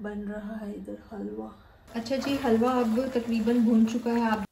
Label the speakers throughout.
Speaker 1: बन रहा है इधर हलवा।
Speaker 2: अच्छा जी, हलवा अब तकरीबन भून चुका है। आप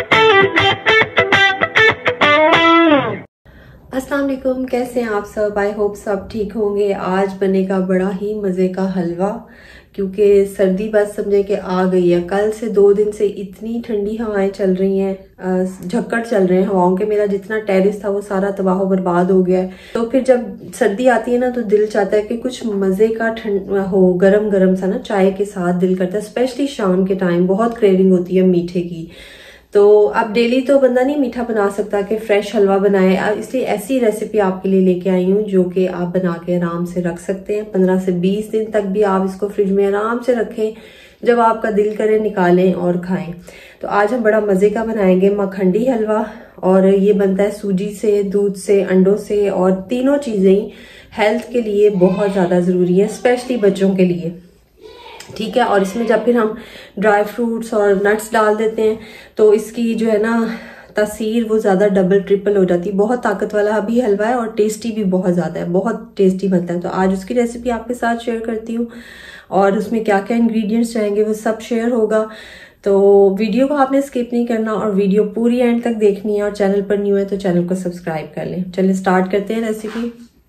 Speaker 1: अस्सलाम वालेकुम, कैसे हैं आप सब? आई होप सब ठीक होंगे। आज बनेगा बड़ा ही मज़े का हलवा, क्योंकि सर्दी बस समझे कि आ गई है। कल से 2 दिन से इतनी ठंडी हवाएं चल रही हैं, झक्कड़ चल रहे हैं हवाओं के। मेरा जितना टेरिस था वो सारा तबाह बर्बाद हो गया है। तो फिर जब सर्दी आती है ना तो दिल चाहता है कि कुछ मज़े का ठंड हो, गरम गरम सा ना चाय के साथ दिल करता है। स्पेशली शाम के टाइम बहुत क्रेविंग होती है मीठे की। तो अब डेली तो बंदा नहीं मीठा बना सकता कि फ्रेश हलवा बनाए, इसलिए ऐसी रेसिपी आपके लिए लेके आई हूँ जो कि आप बना के आराम से रख सकते हैं। 15 से 20 दिन तक भी आप इसको फ्रिज में आराम से रखें, जब आपका दिल करे निकालें और खाएं। तो आज हम बड़ा मजे का बनाएंगे मखंडी हलवा, और ये बनता है सूजी से, दूध से, अंडों से, और तीनों चीजें हेल्थ के लिए बहुत ज्यादा जरूरी है, स्पेशली बच्चों के लिए। ठीक है। और इसमें जब फिर हम ड्राई फ्रूट्स और नट्स डाल देते हैं तो इसकी जो है ना तासीर वो ज्यादा डबल ट्रिपल हो जाती है। बहुत ताकत वाला भी हलवा है और टेस्टी भी बहुत ज्यादा है, बहुत टेस्टी बनता है। तो आज उसकी रेसिपी आपके साथ शेयर करती हूँ, और उसमें क्या क्या इंग्रेडिएंट्स जाएंगे वो सब शेयर होगा। तो वीडियो को आपने स्किप नहीं करना और वीडियो पूरी एंड तक देखनी है, और चैनल पर न्यू है तो चैनल को सब्सक्राइब कर लें। चलिए स्टार्ट करते हैं रेसिपी।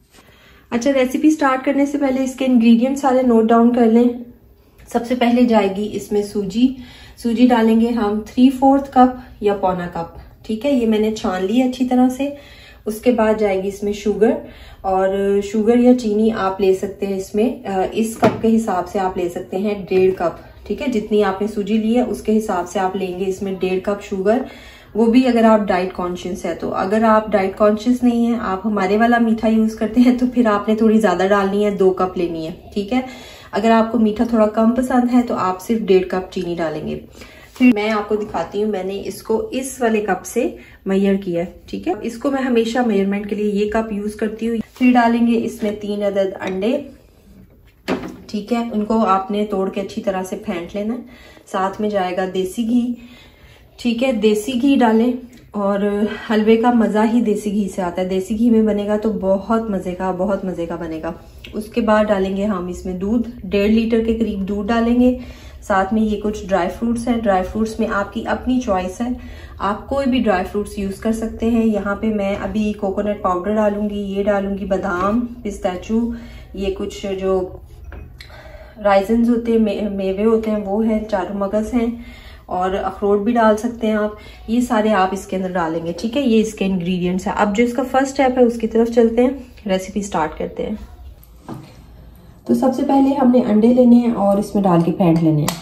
Speaker 1: अच्छा, रेसिपी स्टार्ट करने से पहले इसके इंग्रेडिएंट्स सारे नोट डाउन कर लें। सबसे पहले जाएगी इसमें सूजी डालेंगे हम 3/4 कप या पौना कप। ठीक है, ये मैंने छान ली है अच्छी तरह से। उसके बाद जाएगी इसमें शुगर, और शुगर या चीनी आप ले सकते हैं इसमें इस कप के हिसाब से आप ले सकते हैं 1.5 कप। ठीक है, जितनी आपने सूजी ली है उसके हिसाब से आप लेंगे इसमें 1.5 कप शुगर, वो भी अगर आप डाइट कॉन्शियस है तो। अगर आप डाइट कॉन्शियस नहीं है, आप हमारे वाला मीठा यूज करते हैं, तो फिर आपने थोड़ी ज्यादा डालनी है, 2 कप लेनी है। ठीक है, अगर आपको मीठा थोड़ा कम पसंद है तो आप सिर्फ 1.5 कप चीनी डालेंगे। फिर मैं आपको दिखाती हूँ, मैंने इसको इस वाले कप से मेजर किया है। ठीक है, इसको मैं हमेशा मेजरमेंट के लिए ये कप यूज करती हूँ। फिर डालेंगे इसमें 3 अदद अंडे। ठीक है, उनको आपने तोड़ के अच्छी तरह से फेंट लेना। साथ में जाएगा देसी घी। ठीक है, देसी घी डालें, और हलवे का मज़ा ही देसी घी से आता है। देसी घी में बनेगा तो बहुत मज़े का बनेगा। उसके बाद डालेंगे हम इसमें दूध, 1.5 लीटर के करीब दूध डालेंगे। साथ में ये कुछ ड्राई फ्रूट्स हैं। ड्राई फ्रूट्स में आपकी अपनी चॉइस है, आप कोई भी ड्राई फ्रूट्स यूज़ कर सकते हैं। यहाँ पे मैं अभी कोकोनट पाउडर डालूंगी, ये डालूंगी बादाम, पिस्ताचू, ये कुछ जो राइजन्स होते हैं, मेवे होते हैं वो है, चारू मगज हैं, और अखरोट भी डाल सकते हैं आप। ये सारे आप इसके अंदर डालेंगे। ठीक है, ये इसके इंग्रेडिएंट्स है। अब जो इसका फर्स्ट स्टेप है उसकी तरफ चलते हैं, रेसिपी स्टार्ट करते हैं। तो सबसे पहले हमने अंडे लेने हैं और इसमें डाल के फेंट लेने हैं।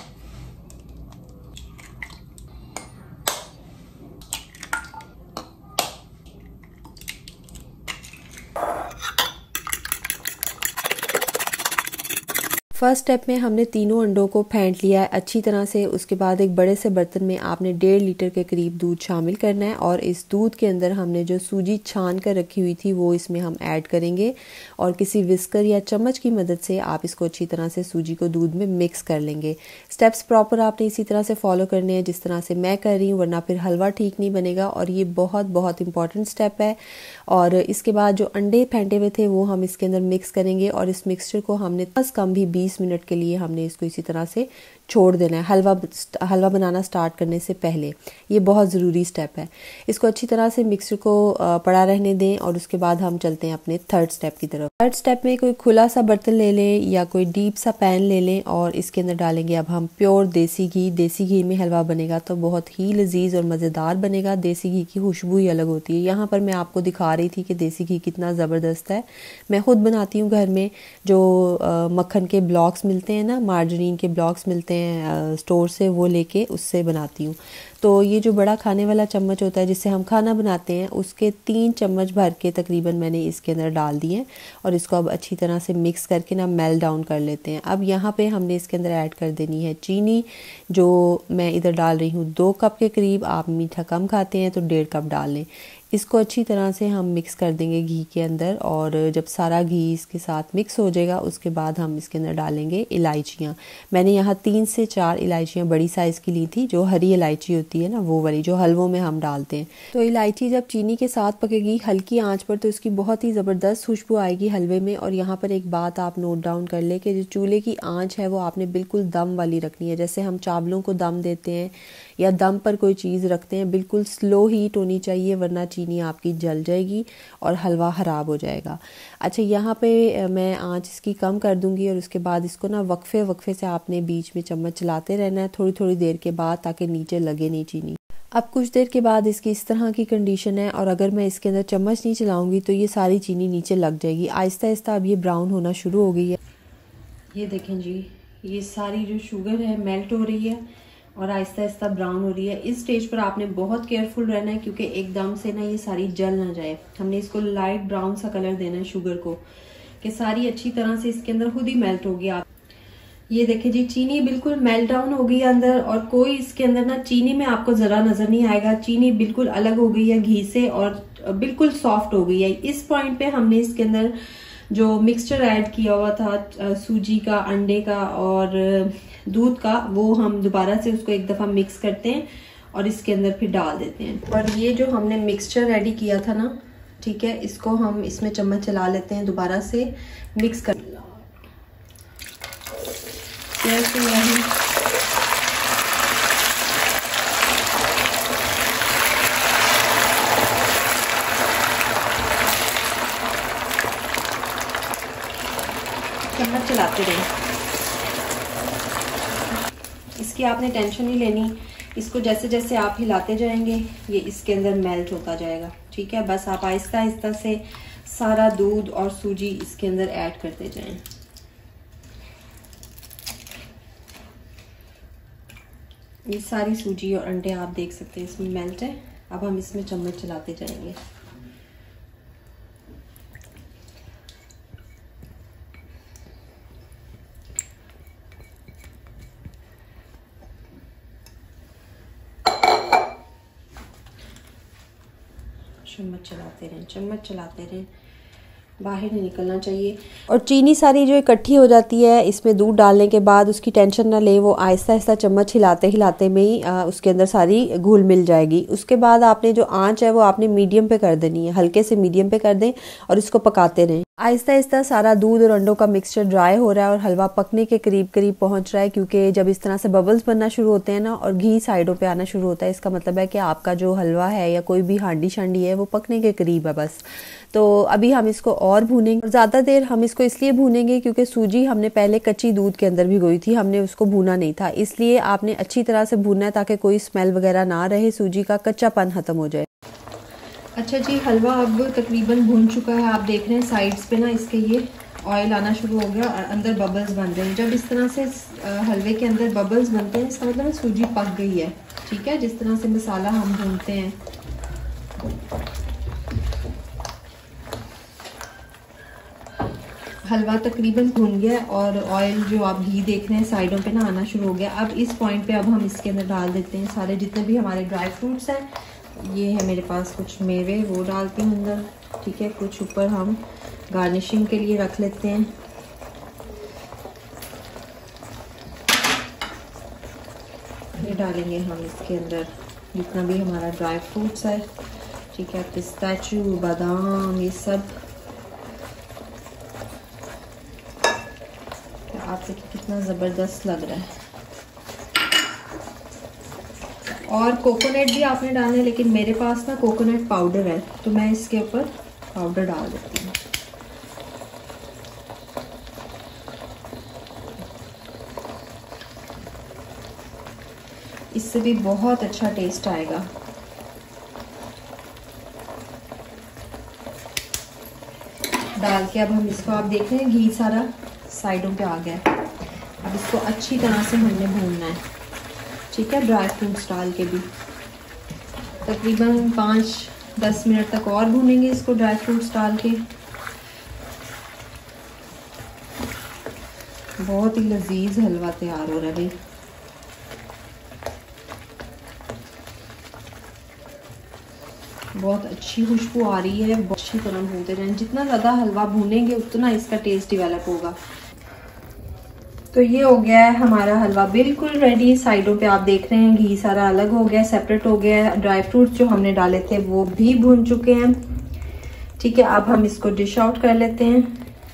Speaker 1: फर्स्ट स्टेप में हमने तीनों अंडों को फेंट लिया है अच्छी तरह से। उसके बाद एक बड़े से बर्तन में आपने 1.5 लीटर के करीब दूध शामिल करना है, और इस दूध के अंदर हमने जो सूजी छान कर रखी हुई थी वो इसमें हम ऐड करेंगे, और किसी विस्कर या चम्मच की मदद से आप इसको अच्छी तरह से सूजी को दूध में मिक्स कर लेंगे। स्टेप्स प्रॉपर आपने इसी तरह से फॉलो करने हैं जिस तरह से मैं कर रही हूँ, वरना फिर हलवा ठीक नहीं बनेगा। और ये बहुत इंपॉर्टेंट स्टेप है। और इसके बाद जो अंडे फेंटे हुए थे वो हम इसके अंदर मिक्स करेंगे, और इस मिक्सचर को हमने बस कम भी 20 मिनट के लिए हमने इसको इसी तरह से छोड़ देना है हलवा बनाना स्टार्ट करने से पहले। ये बहुत ज़रूरी स्टेप है। इसको अच्छी तरह से मिक्सचर को पड़ा रहने दें, और उसके बाद हम चलते हैं अपने थर्ड स्टेप की तरफ। थर्ड स्टेप में कोई खुला सा बर्तन ले लें या कोई डीप सा पैन ले लें, और इसके अंदर डालेंगे अब हम प्योर देसी घी। देसी घी में हलवा बनेगा तो बहुत ही लजीज और मज़ेदार बनेगा। देसी घी की खुशबू ही अलग होती है। यहाँ पर मैं आपको दिखा रही थी कि देसी घी कितना ज़बरदस्त है। मैं खुद बनाती हूँ घर में। जो मक्खन के ब्लॉक्स मिलते हैं ना, मार्जरीन के ब्लॉक्स मिलते हैं स्टोर से, वो लेके उससे बनाती हूँ। तो ये जो बड़ा खाने वाला चम्मच होता है जिससे हम खाना बनाते हैं, उसके 3 चम्मच भर के तकरीबन मैंने इसके अंदर डाल दिए, और इसको अब अच्छी तरह से मिक्स करके ना मेल्ट डाउन कर लेते हैं। अब यहाँ पे हमने इसके अंदर ऐड कर देनी है चीनी, जो मैं इधर डाल रही हूँ 2 कप के करीब। आप मीठा कम खाते हैं तो 1.5 कप डाल लें। इसको अच्छी तरह से हम मिक्स कर देंगे घी के अंदर, और जब सारा घी इसके साथ मिक्स हो जाएगा उसके बाद हम इसके अंदर डालेंगे इलायचियाँ। मैंने यहाँ 3 से 4 इलायचियाँ बड़ी साइज़ की ली थी, जो हरी इलायची होती है ना, वो वाली जो हलवों में हम डालते हैं। तो इलायची जब चीनी के साथ पकेगी हल्की आंच पर तो इसकी बहुत ही ज़बरदस्त खुशबू आएगी हलवे में। और यहाँ पर एक बात आप नोट डाउन कर ले कि जो चूल्हे की आंच है वो आपने बिल्कुल दम वाली रखनी है। जैसे हम चावलों को दम देते हैं या दम पर कोई चीज़ रखते हैं, बिल्कुल स्लो हीट होनी चाहिए, वरना चीनी आपकी जल जाएगी और हलवा ख़राब हो जाएगा। अच्छा, यहाँ पे मैं आंच इसकी कम कर दूंगी और उसके बाद इसको ना वक्फे से आपने बीच में चम्मच चलाते रहना है थोड़ी थोड़ी देर के बाद, ताकि नीचे लगे नहीं चीनी। अब कुछ देर के बाद इसकी इस तरह की कंडीशन है, और अगर मैं इसके अंदर चम्मच नहीं चलाऊंगी तो ये सारी चीनी नीचे लग जाएगी। आहिस्ता आहिस्ता अब ये ब्राउन होना शुरू हो गई है। ये देखें जी, ये सारी जो शुगर है मेल्ट हो रही है और आहिस्ता आहिस्ता ब्राउन हो रही है। इस स्टेज पर आपने बहुत केयरफुल रहना है, क्योंकि एकदम से ना ये सारी जल ना जाए। हमने इसको लाइट ब्राउन सा कलर देना है शुगर को, कि सारी अच्छी तरह से इसके अंदर खुद ही मेल्ट होगी। आप ये देखें जी, चीनी बिल्कुल मेल्ट डाउन हो गई है अंदर, और कोई इसके अंदर ना चीनी में आपको जरा नजर नहीं आएगा। चीनी बिल्कुल अलग हो गई है घी से और बिल्कुल सॉफ्ट हो गई है। इस पॉइंट पे हमने इसके अंदर जो मिक्सचर ऐड किया हुआ था सूजी का, अंडे का और दूध का, वो हम दोबारा से उसको एक दफा मिक्स करते हैं और इसके अंदर फिर डाल देते हैं। और ये जो हमने मिक्सचर रेडी किया था ना, ठीक है, इसको हम इसमें चम्मच चला लेते हैं, दोबारा से मिक्स कर चम्मच चलाते रहें। इसकी आपने टेंशन नहीं लेनी, इसको जैसे जैसे आप हिलाते जाएंगे ये इसके अंदर मेल्ट होता जाएगा। ठीक है, बस आप आहिस्ता आहिस्ता से सारा दूध और सूजी इसके अंदर ऐड करते जाएं। ये सारी सूजी और अंडे आप देख सकते हैं इसमें मेल्ट है। अब हम इसमें चम्मच चलाते जाएंगे। चम्मच चलाते रहें, बाहर नहीं निकलना चाहिए। और चीनी सारी जो इकट्ठी हो जाती है इसमें दूध डालने के बाद, उसकी टेंशन ना लें, वो आहिस्ता आहिस्ता चम्मच हिलाते हिलाते में ही उसके अंदर सारी घुल मिल जाएगी। उसके बाद आपने जो आंच है वो आपने मीडियम पे कर देनी है, हल्के से मीडियम पे कर दें और इसको पकाते रहें। आहिस्ता आहिस्ता सारा दूध और अंडों का मिक्सचर ड्राई हो रहा है और हलवा पकने के करीब करीब पहुंच रहा है, क्योंकि जब इस तरह से बबल्स बनना शुरू होते हैं ना और घी साइडों पे आना शुरू होता है, इसका मतलब है कि आपका जो हलवा है या कोई भी हांडी शांडी है वो पकने के करीब है बस। तो अभी हम इसको और भूनेंगे, और ज़्यादा देर हम इसको इसलिए भूनेंगे क्योंकि सूजी हमने पहले कच्ची दूध के अंदर भिगोई थी, हमने उसको भूना नहीं था, इसलिए आपने अच्छी तरह से भूनना है ताकि कोई स्मेल वगैरह ना रहे, सूजी का कच्चापन खत्म हो जाए। अच्छा जी, हलवा अब तकरीबन भून चुका है। आप देख रहे हैं साइड्स पे ना इसके ये ऑयल आना शुरू हो गया और अंदर बबल्स बन रहे हैं। जब इस तरह से हलवे के अंदर बबल्स बनते हैं इसका मतलब सूजी पक गई है। ठीक है, जिस तरह से मसाला हम भूनते हैं, हलवा तकरीबन भून गया और ऑयल जो आप घी देख रहे हैं साइडों पे ना आना शुरू हो गया। अब इस पॉइंट पे अब हम इसके अंदर डाल देते हैं सारे जितने भी हमारे ड्राई फ्रूट्स हैं। ये है मेरे पास कुछ मेवे, वो डालती हूँ अंदर। ठीक है, कुछ ऊपर हम गार्निशिंग के लिए रख लेते हैं। ये डालेंगे हम इसके अंदर जितना भी हमारा ड्राई फ्रूट्स है। ठीक है, पिस्ताचू, बादाम, ये सब। आप देखिए कितना ज़बरदस्त लग रहा है। और कोकोनट भी आपने डालना है, लेकिन मेरे पास ना कोकोनट पाउडर है तो मैं इसके ऊपर पाउडर डाल देती हूँ। इससे भी बहुत अच्छा टेस्ट आएगा। डाल के अब हम इसको, आप देख रहे हैं घी सारा साइडों पे आ गया है। अब इसको अच्छी तरह से हमने भूनना है। ठीक है, ड्राई फ्रूट्स डाल के भी तकरीबन 5-10 मिनट तक और भूनेंगे इसको ड्राई फ्रूट्स डाल के। बहुत ही लजीज हलवा तैयार हो रहा है भाई। बहुत अच्छी खुशबू आ रही है। बहुत अच्छी तरह भूनते रहें, जितना ज़्यादा हलवा भूनेंगे उतना इसका टेस्ट डेवलप होगा। तो ये हो गया है हमारा हलवा बिल्कुल रेडी। साइडों पे आप देख रहे हैं घी सारा अलग हो गया, सेपरेट हो गया है। ड्राई फ्रूट्स जो हमने डाले थे वो भी भून चुके हैं। ठीक है, अब हम इसको डिश आउट कर लेते हैं।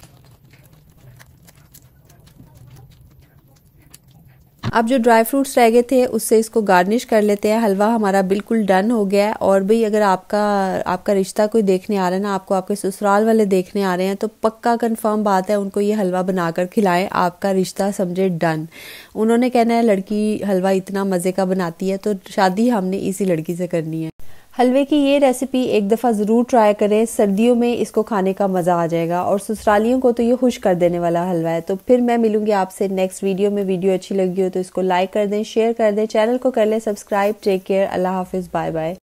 Speaker 1: अब जो ड्राई फ्रूट्स रह गए थे उससे इसको गार्निश कर लेते हैं। हलवा हमारा बिल्कुल डन हो गया है। और भाई अगर आपका रिश्ता कोई देखने आ रहा है ना, आपको आपके ससुराल वाले देखने आ रहे हैं, तो पक्का कंफर्म बात है उनको ये हलवा बनाकर खिलाएं। आपका रिश्ता समझे डन। उन्होंने कहना है लड़की हलवा इतना मज़े का बनाती है, तो शादी हमने इसी लड़की से करनी है। हलवे की ये रेसिपी एक दफ़ा ज़रूर ट्राई करें। सर्दियों में इसको खाने का मज़ा आ जाएगा और ससुरालियों को तो ये खुश कर देने वाला हलवा है। तो फिर मैं मिलूंगी आपसे नेक्स्ट वीडियो में। वीडियो अच्छी लगी हो तो इसको लाइक कर दें, शेयर कर दें, चैनल को कर लें सब्सक्राइब। टेक केयर, अल्लाह हाफिज़, बाय बाय।